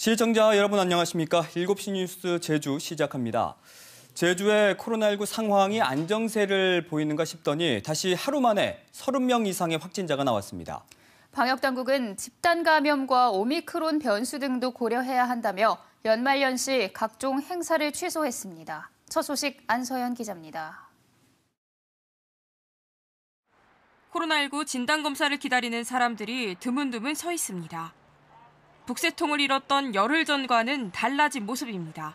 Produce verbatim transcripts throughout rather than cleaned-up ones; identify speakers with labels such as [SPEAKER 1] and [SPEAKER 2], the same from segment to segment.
[SPEAKER 1] 시청자 여러분 안녕하십니까? 일곱 시 뉴스 제주 시작합니다. 제주의 코로나십구 상황이 안정세를 보이는가 싶더니 다시 하루 만에 서른 명 이상의 확진자가 나왔습니다.
[SPEAKER 2] 방역당국은 집단 감염과 오미크론 변수 등도 고려해야 한다며 연말연시 각종 행사를 취소했습니다. 첫 소식 안서연 기자입니다.
[SPEAKER 3] 코로나십구 진단검사를 기다리는 사람들이 드문드문 서 있습니다. 북새통을 잃었던 열흘 전과는 달라진 모습입니다.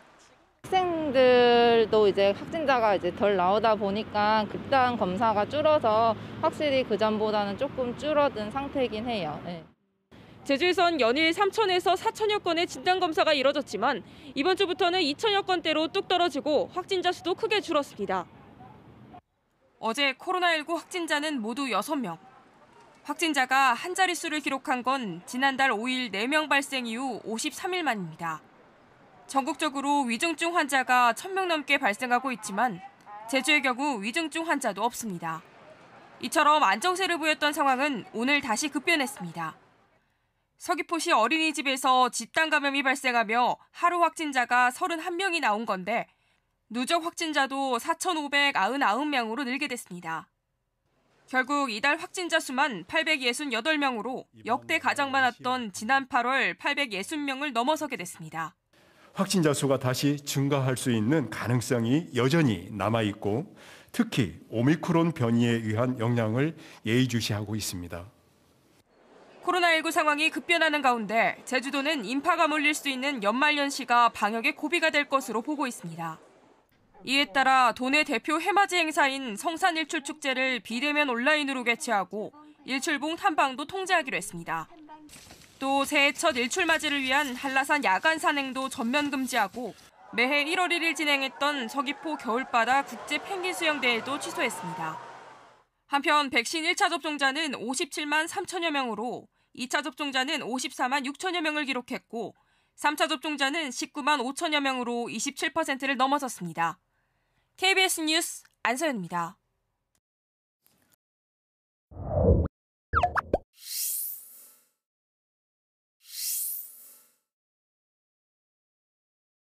[SPEAKER 4] 학생들도 이제 확진자가 이제 덜 나오다 보니까 집단 검사가 줄어서 확실히 그전보다는 조금 줄어든 상태이긴 해요. 네.
[SPEAKER 3] 제주에선 연일 삼천에서 사천여 건의 진단검사가 이뤄졌지만 이번 주부터는 이천여 건대로 뚝 떨어지고 확진자 수도 크게 줄었습니다. 어제 코로나십구 확진자는 모두 여섯 명. 확진자가 한 자릿수를 기록한 건 지난달 오일 네 명 발생 이후 오십삼 일 만입니다. 전국적으로 위중증 환자가 천 명 넘게 발생하고 있지만 제주의 경우 위중증 환자도 없습니다. 이처럼 안정세를 보였던 상황은 오늘 다시 급변했습니다. 서귀포시 어린이집에서 집단 감염이 발생하며 하루 확진자가 서른한 명이 나온 건데 누적 확진자도 사천오백구십구 명으로 늘게 됐습니다. 결국 이달 확진자 수만 팔백육십팔 명으로 역대 가장 많았던 지난 팔월 팔백육십 명을 넘어서게 됐습니다.
[SPEAKER 5] 확진자 수가 다시 증가할 수 있는 가능성이 여전히 남아있고 특히 오미크론 변이에 의한 영향을 예의주시하고 있습니다.
[SPEAKER 3] 코로나십구 상황이 급변하는 가운데 제주도는 인파가 몰릴 수 있는 연말연시가 방역의 고비가 될 것으로 보고 있습니다. 이에 따라 도내 대표 해맞이 행사인 성산일출축제를 비대면 온라인으로 개최하고 일출봉 탐방도 통제하기로 했습니다. 또 새해 첫 일출맞이를 위한 한라산 야간 산행도 전면 금지하고 매해 일월 일일 진행했던 서귀포 겨울바다 국제 펭귄 수영대회도 취소했습니다. 한편 백신 일 차 접종자는 오십칠만 삼천여 명으로 이 차 접종자는 오십사만 육천여 명을 기록했고 삼 차 접종자는 십구만 오천여 명으로 이십칠 퍼센트를 넘어섰습니다. 케이비에스 뉴스 안서연입니다.